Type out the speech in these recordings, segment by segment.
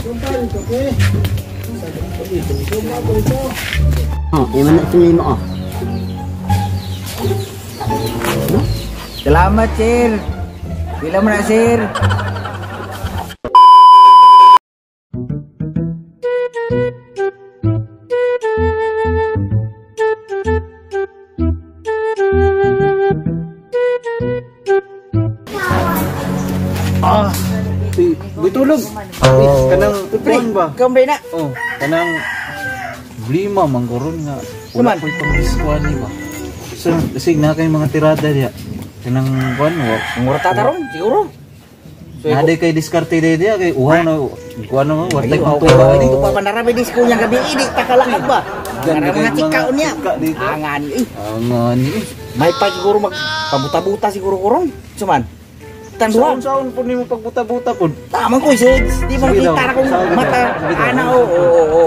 Oh, iman na sila mo, oh. Salamat, sir. Bila mo na, sir. Ah, bitulog. Kanang tuon ba? Kambay na. Oh, kanang lima manggoron nga. Wala ko'y pang-diskuan ni ba? So, kasi na kay mga tirada diya. Kanang kuan wa. Mura tatarong, siguro. Naday kay diskarte diya kay uhaw na kuan mo, wartay Ayun, mo okay ba? ba Dito pa panarabi di ko niya gabi. Hindi, takalakad ba? Ang mga chikaon niya. Angan eh. Angan eh. May pa siguro magpabuta-buta siguro kurong. Suman. Tanduan. Saon po nimo pagbuta-buta po. Tama ko, sis. Di mo kita ra kong mata. Ana, oo.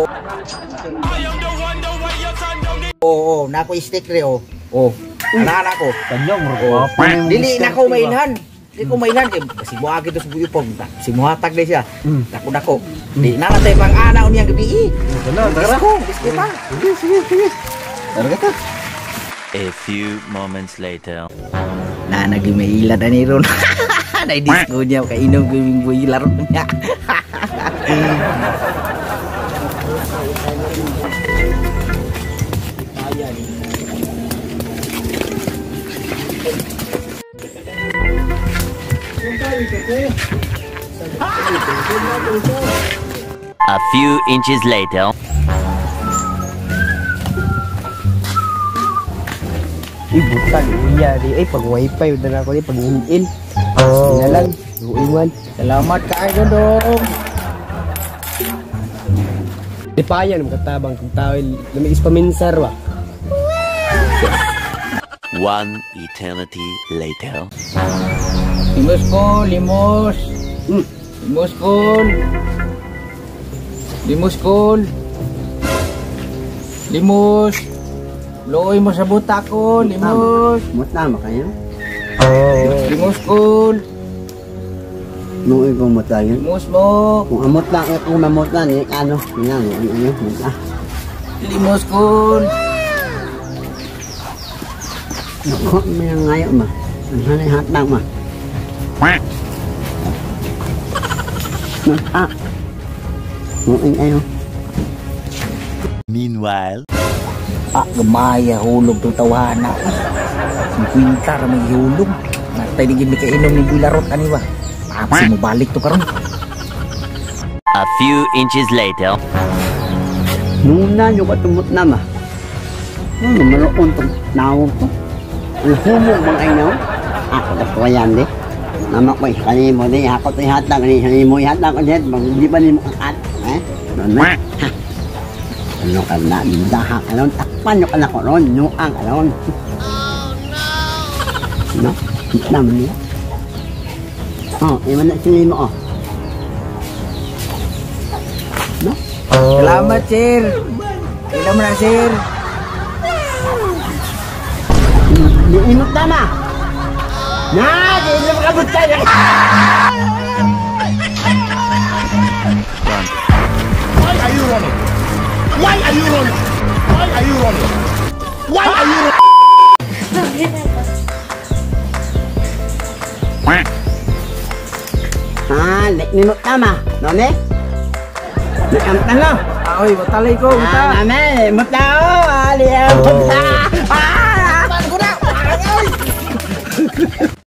Oo, nako stick re, oh. Oh, ana ko. Kanyang Oh, dili na ko mainhan. Di ko mainhan kay si buagi to sa buyo pog. Si muhatag de siya. Dako. Di na natay pang ana unya gabi. Tara ko, diskuta. Sige. Tara ka. A few moments later. Na nagimailan na ni Ron. Naidisco niya kainom gaming buhay laro niya. A few inches later. Ibutan, iya di. Pag wifi, udah na ako di. Pag in-in. Sinalang, iwan. Salamat kaayo dong. Di pa yan, katabang kung tao, lumigis paminsar wa. One eternity later. Limos ko, limos. Limos ko. Limos ko. Limos. Looy mo sa buta ko, limos. Mutama kayo? Limos ko. Nung ikaw mutayin. Limos mo. Kung amot lang, kung mamot lang, ano, muta. Limos ko. Naku, may ngayon ma. Ang sanay hatang ma. Muta. Muing ayo. Meanwhile. Gamaya hulog to tawana. Ang kwintar may hulog. Natay di gini kainom ni Bularot aniwa. Tapos mo balik to karon. A few inches later. Nuna yung katumot na ma. Maroon itong nawag to. Ang humong bang ay naw. Ako na ko yan di. Mama ko kanimo di. Ako to ihatag. Kanimo ihatag ko dyan. Di ba ni mo kakat? Noon na. Ano ka na? Dahak ka nun. Takpan nyo ka na ko ron. Nuang ka ron. No? Naman niya. Oh, iman na sila mo, oh. No? Salamat, sir. Bila mo na, sir. Imot na na. Na, di na makabot ka na. Why are you running? Why are you running? Why are you running? Why are you running? Nimot na ma. Nome? Nakamta na. Aoy, matalay ko. Nome, imot na, oh. Aliyah, imot na.